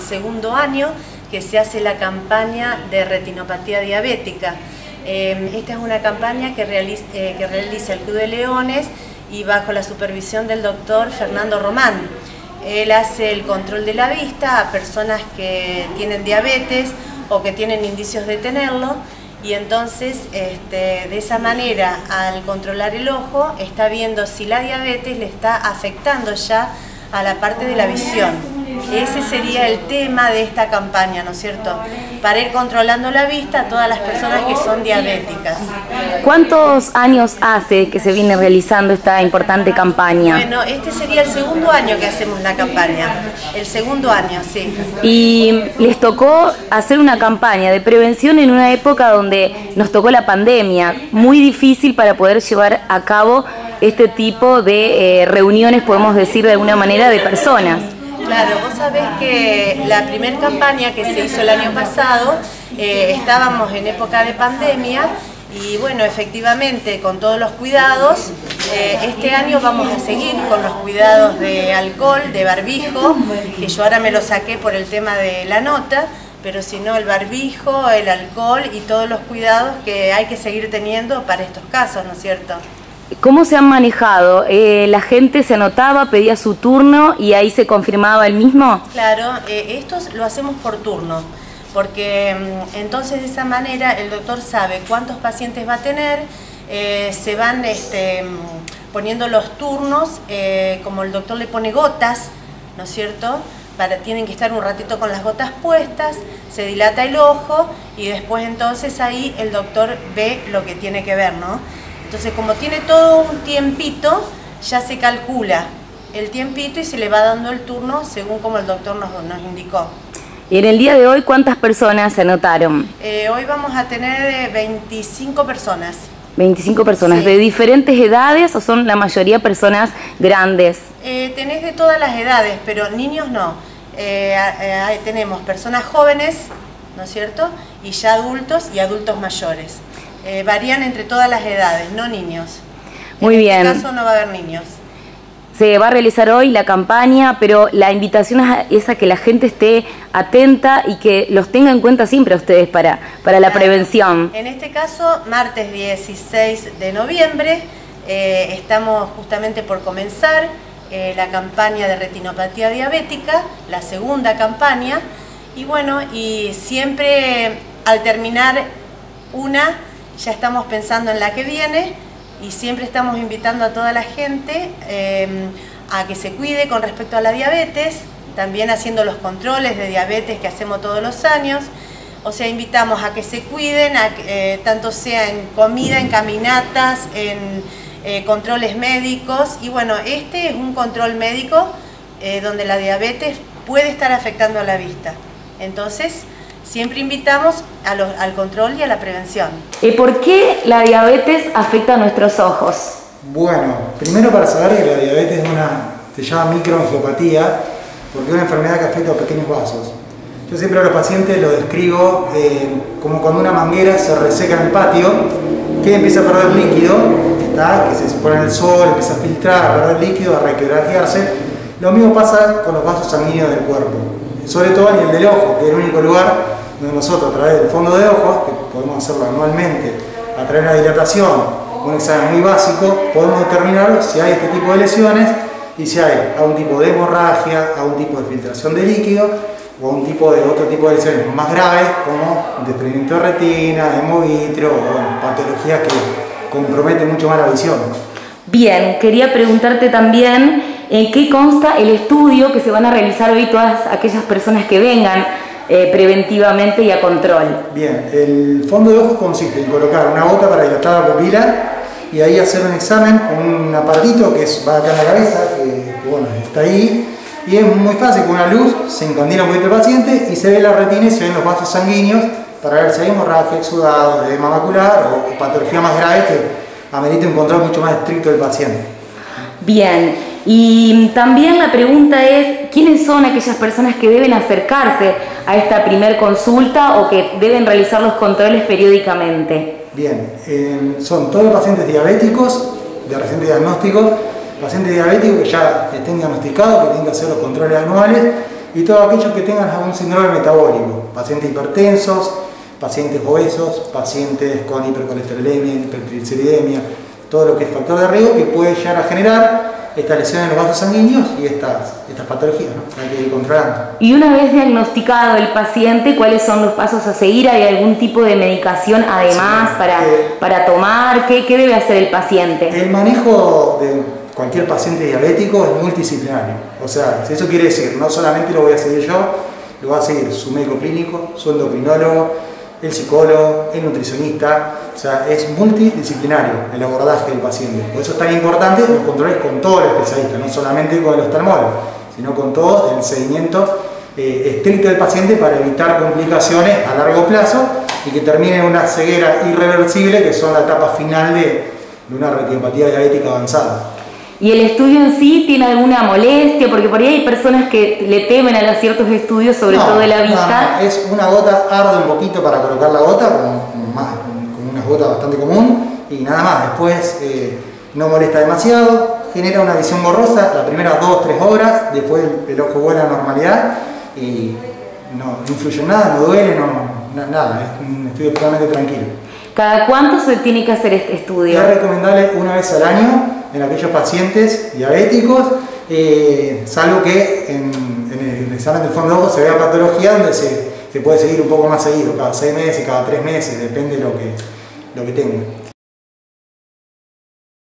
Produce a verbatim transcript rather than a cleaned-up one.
segundo año que se hace la campaña de retinopatía diabética. Eh, esta es una campaña que realiza, eh, que realiza el Club de Leones y bajo la supervisión del doctor Fernando Román. Él hace el control de la vista a personas que tienen diabetes o que tienen indicios de tenerlo, y entonces este, de esa manera, al controlar el ojo, está viendo si la diabetes le está afectando ya a la parte de la visión. Ese sería el tema de esta campaña, ¿no es cierto? Para ir controlando la vista a todas las personas que son diabéticas. ¿Cuántos años hace que se viene realizando esta importante campaña? Bueno, este sería el segundo año que hacemos la campaña. El segundo año, sí. Y les tocó hacer una campaña de prevención en una época donde nos tocó la pandemia, muy difícil para poder llevar a cabo este tipo de eh, reuniones, podemos decir de alguna manera, de personas. Claro, vos sabés que la primera campaña que se hizo el año pasado, eh, estábamos en época de pandemia y bueno, efectivamente con todos los cuidados, eh, este año vamos a seguir con los cuidados de alcohol, de barbijo, que yo ahora me lo saqué por el tema de la nota, pero si no el barbijo, el alcohol y todos los cuidados que hay que seguir teniendo para estos casos, ¿no es cierto? ¿Cómo se han manejado? Eh, ¿La gente se anotaba, pedía su turno y ahí se confirmaba el mismo? Claro, eh, esto lo hacemos por turno, porque entonces de esa manera el doctor sabe cuántos pacientes va a tener, eh, se van este, poniendo los turnos, eh, como el doctor le pone gotas, ¿no es cierto? Para, tienen que estar un ratito con las gotas puestas, se dilata el ojo y después entonces ahí el doctor ve lo que tiene que ver, ¿no? Entonces, como tiene todo un tiempito, ya se calcula el tiempito y se le va dando el turno según como el doctor nos, nos indicó. Y en el día de hoy, ¿cuántas personas se anotaron? Eh, hoy vamos a tener veinticinco personas. veinticinco personas, sí. ¿De diferentes edades o son la mayoría personas grandes? Eh, tenés de todas las edades, pero niños no. Eh, eh, tenemos personas jóvenes, ¿no es cierto? Y ya adultos y adultos mayores. Eh, varían entre todas las edades, no niños. Muy bien. En este caso no va a haber niños. Se va a realizar hoy la campaña, pero la invitación es a que la gente esté atenta y que los tenga en cuenta siempre a ustedes para, para la prevención. En este caso, martes dieciséis de noviembre, eh, estamos justamente por comenzar eh, la campaña de retinopatía diabética, la segunda campaña, y bueno, y siempre al terminar una, ya estamos pensando en la que viene y siempre estamos invitando a toda la gente eh, a que se cuide con respecto a la diabetes, también haciendo los controles de diabetes que hacemos todos los años. O sea, invitamos a que se cuiden, a que, eh, tanto sea en comida, en caminatas, en eh, controles médicos. Y bueno, este es un control médico eh, donde la diabetes puede estar afectando a la vista. Entonces, siempre invitamos a los, al control y a la prevención. ¿Y por qué la diabetes afecta a nuestros ojos? Bueno, primero para saber que la diabetes es una, se llama microangiopatía, porque es una enfermedad que afecta a los pequeños vasos. Yo siempre a los pacientes lo describo eh, como cuando una manguera se reseca en el patio, que empieza a perder líquido, ¿está? Que se pone en el sol, empieza a filtrar, a perder líquido, a requebrajearse. Lo mismo pasa con los vasos sanguíneos del cuerpo, sobre todo a nivel del ojo, que es el único lugar donde nosotros a través del fondo de ojos, que podemos hacerlo anualmente, a través de la dilatación, un examen muy básico, podemos determinar si hay este tipo de lesiones y si hay algún tipo de hemorragia, algún tipo de filtración de líquido o un tipo de otro tipo de lesiones más graves como desprendimiento de retina, hemovitrio o bueno, patologías que comprometen mucho más la visión. Bien, quería preguntarte también en qué consta el estudio que se van a realizar hoy todas aquellas personas que vengan eh, preventivamente y a control. Bien, el fondo de ojos consiste en colocar una gota para dilatar la pupila y ahí hacer un examen con un aparatito que es, va acá en la cabeza, que, que bueno, está ahí. Y es muy fácil, con una luz se encandila un poquito el paciente y se ve la retina y se ven los vasos sanguíneos para ver si hay hemorragia, exudados, edema macular o patología más grave que amerite un control mucho más estricto del paciente. Bien, y también la pregunta es, ¿quiénes son aquellas personas que deben acercarse a esta primer consulta o que deben realizar los controles periódicamente? Bien, eh, son todos los pacientes diabéticos, de reciente diagnóstico, pacientes diabéticos que ya estén diagnosticados, que tienen que hacer los controles anuales y todos aquellos que tengan algún síndrome metabólico, pacientes hipertensos, pacientes obesos, pacientes con hipercolesterolemia, hipertrigliceridemia, todo lo que es factor de riesgo que puede llegar a generar estas lesiones en los vasos sanguíneos y estas, estas patologías, ¿no? Hay que ir controlando. Y una vez diagnosticado el paciente, ¿cuáles son los pasos a seguir? ¿Hay algún tipo de medicación además sí, para, eh, para tomar? ¿Qué, ¿Qué debe hacer el paciente? El manejo de cualquier paciente diabético es multidisciplinario. O sea, eso quiere decir, no solamente lo voy a seguir yo, lo va a seguir su médico clínico, su endocrinólogo, el psicólogo, el nutricionista. O sea, es multidisciplinario el abordaje del paciente. Por eso es tan importante los controles con todos los especialistas, no solamente con el oftalmólogo, sino con todo el seguimiento eh, estricto del paciente para evitar complicaciones a largo plazo y que termine en una ceguera irreversible, que son la etapa final de, de una retinopatía diabética avanzada. ¿Y el estudio en sí tiene alguna molestia? Porque por ahí hay personas que le temen a los ciertos estudios, sobre no, todo de la vista. No, no, es una gota, arde un poquito para colocar la gota, como, más, como una gota bastante común, y nada más. Después eh, no molesta demasiado, genera una visión borrosa las primeras dos o tres horas, después el, el ojo vuelve a la normalidad y no, no influye en nada, no duele, no, no, nada, es un estudio totalmente tranquilo. ¿Cada cuánto se tiene que hacer este estudio? Es recomendable una vez al año en aquellos pacientes diabéticos, eh, salvo que en, en el examen del fondo de ojo se vea patología donde se, se puede seguir un poco más seguido, cada seis meses, cada tres meses, depende de lo que, lo que tenga.